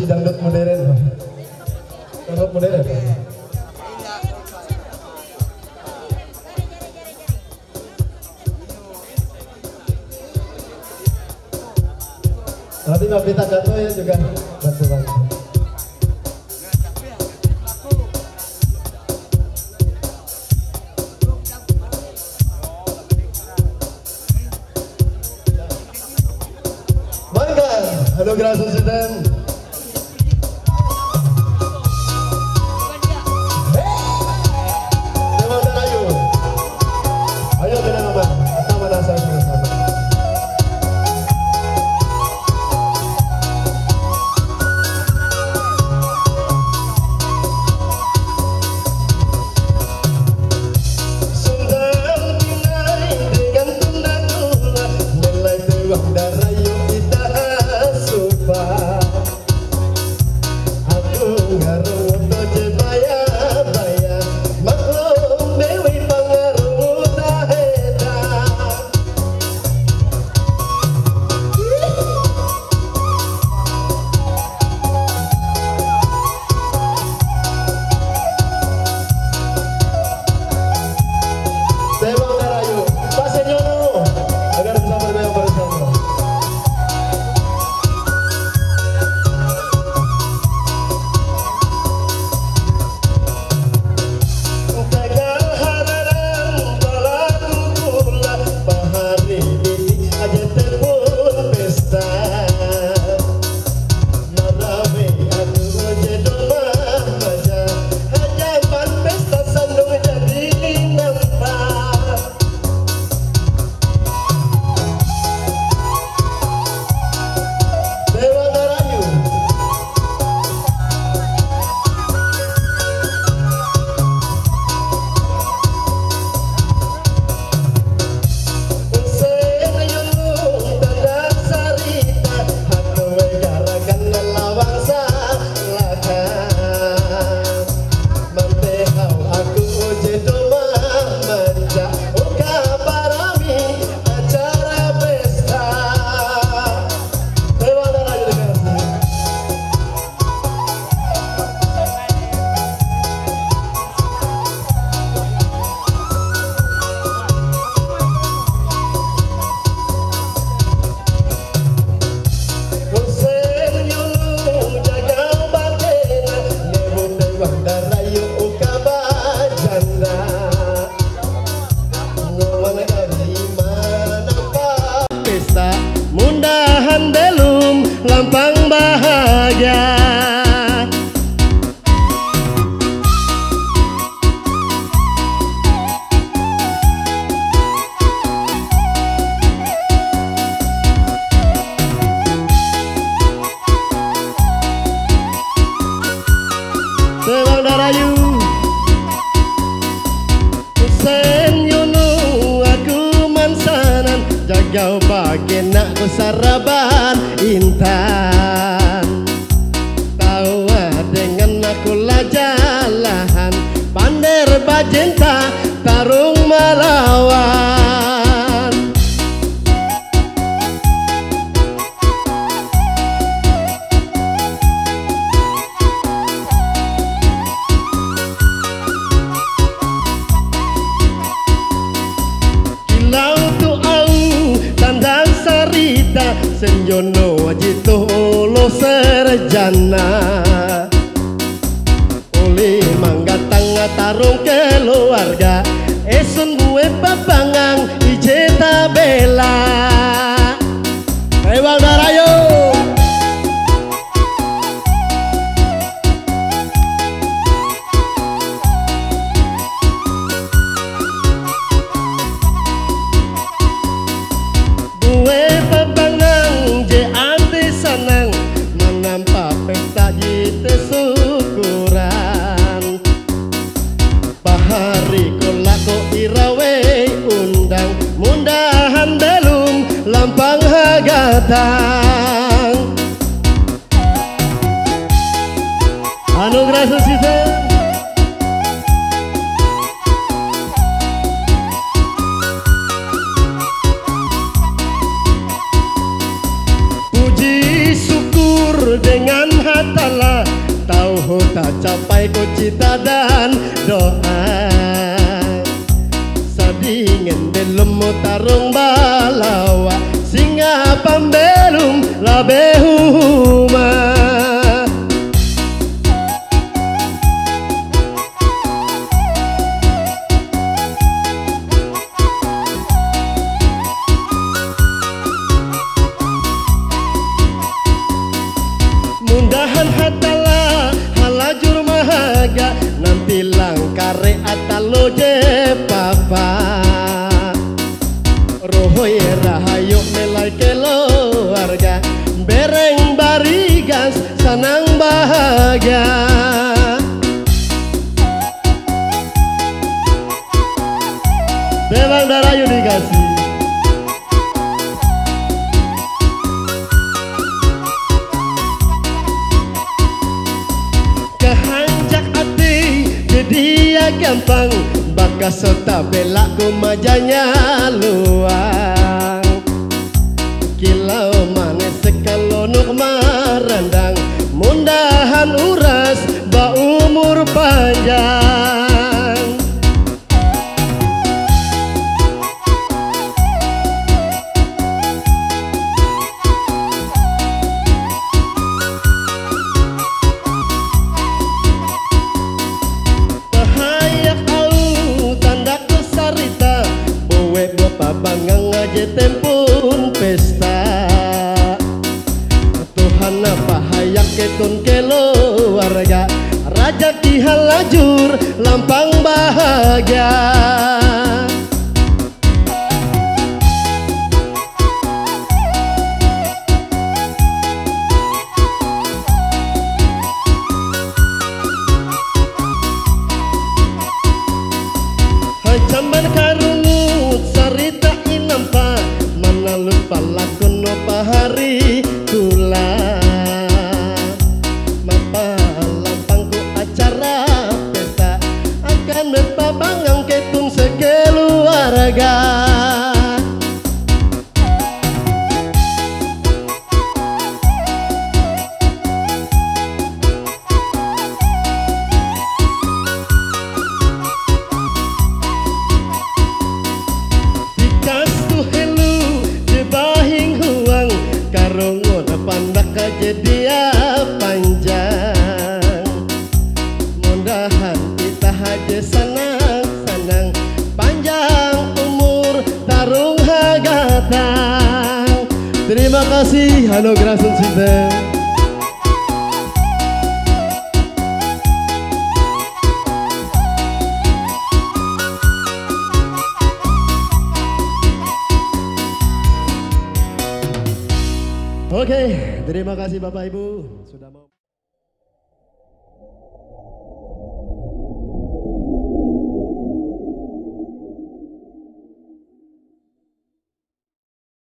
musisi dangdut modern. Dangdut modern. Nanti Mbak Prita Gato ya juga bantu-bantu. Mangga, anugerah Susiden. Ayo kita nama, sama nasa sama. Lampang bahagia. Tebang darayu Senyunu aku mansanan jagau bagian nak ku saraban intan. Tahu dengan aku lajalahan pander bajenta tarung melawan. Kilau tu au tandang sarita senjono wajito lo serjana. Uli mangga tangga tarung keluarga esun gue papangang ije tabela. Tebang darayo gue papangang je ante sanang menampak pesta jite syukuran. Pahari kolako irawe undang mundahan belum lampang hagatang. Anugerah Susiden. Puji syukur dengan hati capai ku cita dan doa. Sadingen belum tarung balawa, singa pambelum labehuma. Mundahan hatala halajur mahaga, nanti langkare atalo je papa. Rohoy rahayu melai keluarga, bereng barigas sanang bahagia. Bebang darayu dikasih. Kehanjak hati dia gampang, bakas serta belak kumajanya luang. Kilau manis sekalonuk marandang, mundahan uras ba umur panjang. Bangang aja tempun pesta, Tuhan apa hayak ketun keluarga, raja kihalajur lampang bahagia. Jamban karungut sarita inampa, mana lupa lakon apa hari tula. Mapa lampangku acara pesta, akan mepa bangang ketun sekeluarga. Pandak aja dia panjang, mudahan kita aja senang-senang, panjang umur tarung hagatang. Terima kasih Anugerah Sound System. Oke, terima kasih Bapak Ibu sudah mau.